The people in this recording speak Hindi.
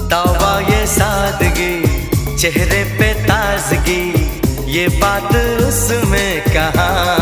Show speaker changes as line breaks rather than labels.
तौबा ये सादगी, चेहरे पे ताजगी, ये बात उसमें कहाँ।